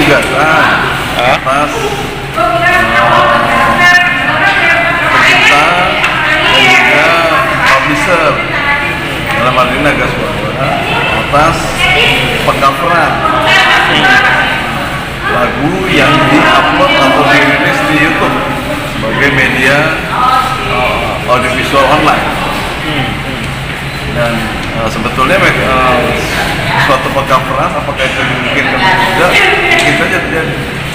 gugatan atas pencipta dan juga publisher dalam hal ini Naga Suara atas pengcoveran lagu yang diupload atau dirilis di YouTube sebagai media audiovisual online. Dan sebetulnya suatu pengcoveran apakah itu dimungkinkan atau tidak, mungkin saja terjadi.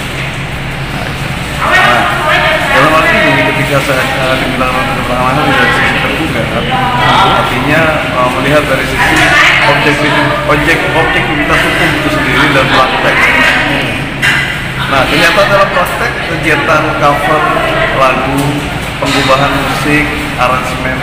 Nah, dalam hal ini ketika saya dibilang keterangan dari sisi tergugat, artinya melihat dari sisi objektivitas hukum itu sendiri dan praktek. Nah, ternyata dalam praktek kegiatan cover lagu, pengubahan musik, aransemen,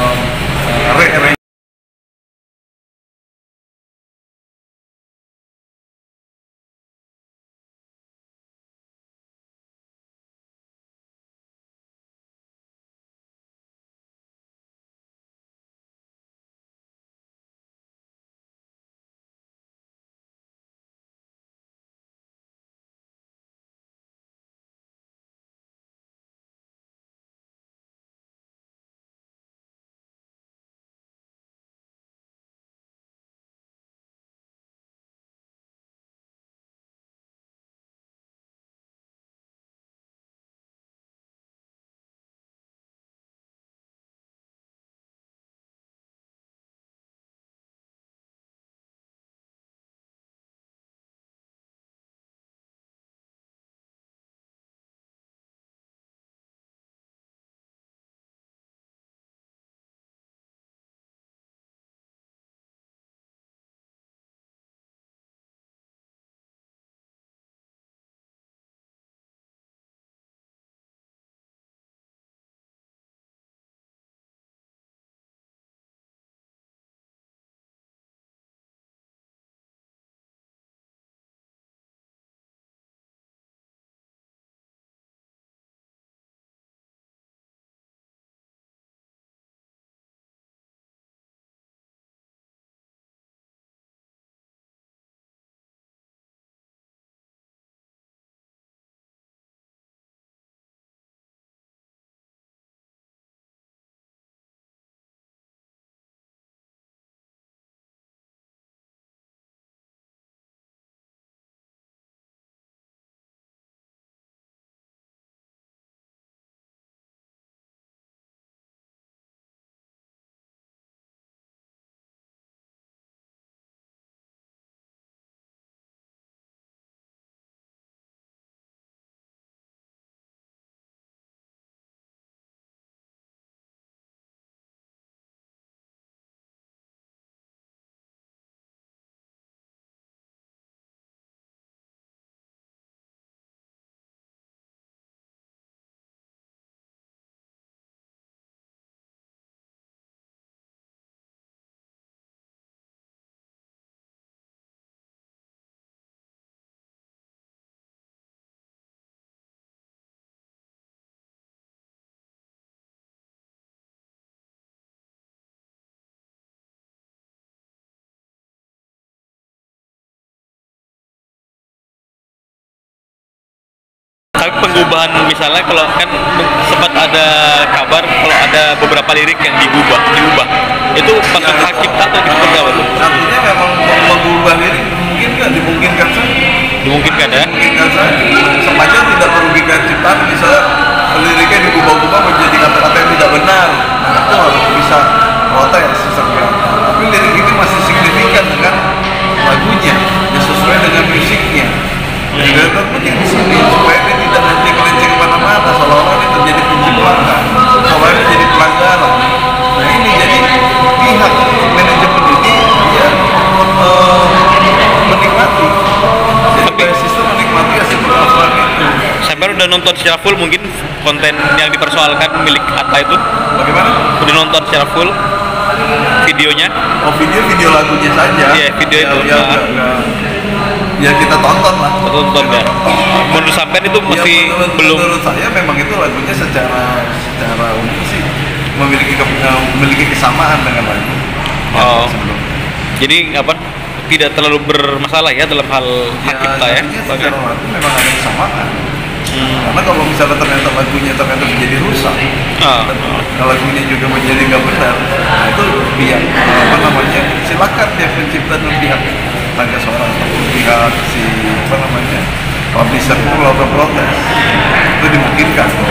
Tapi pengubahan misalnya kalau kan sempat ada kabar kalau ada beberapa lirik yang diubah itu patut hakim atau seperti apa tuh? Artinya memang mengubah lirik dimungkinkan saja. Dimungkinkan ya? Dimungkinkan saja. Sepanjang tidak merugikan ciptaan, misalnya liriknya diubah-ubah menjadi kata-kata yang tidak benar, nah itu harus bisa protes sebenarnya. Tapi lirik ini masih signifikan dengan lagunya, ya sesuai dengan musiknya. Jadi itu menjadi seni supaya ini tidak nanti melenceng kemana-mana, seolah-olah ini terjadi penciplakan, seolah ini jadi pelanggaran. Nah ini jadi pihak manajemen ini dia menikmati, jadi sistem menikmati hasil permasalahan itu. Saya baru udah nonton secara full, mungkin konten yang dipersoalkan milik Atta itu. Bagaimana? Udah nonton secara full videonya? Oh video lagunya saja. Iya video itu. Ya kita tonton lah. Tonton ya. Menurut sampean itu masih ya, belum. Menurut saya memang itu lagunya secara umum sih memiliki kesamaan dengan lagu. Oh. Jadi apa? tidak terlalu bermasalah ya dalam hal hak cipta ya. artinya secara lagu memang ada kesamaan. Karena kalau misalnya ternyata lagunya ternyata menjadi rusak, dan lagunya juga menjadi nggak benar, nah itu pihak apa namanya, silakan pihak pencipta dan pihak tangga suara atau pihak si apa namanya publisher itu melakukan protes, itu dimungkinkan.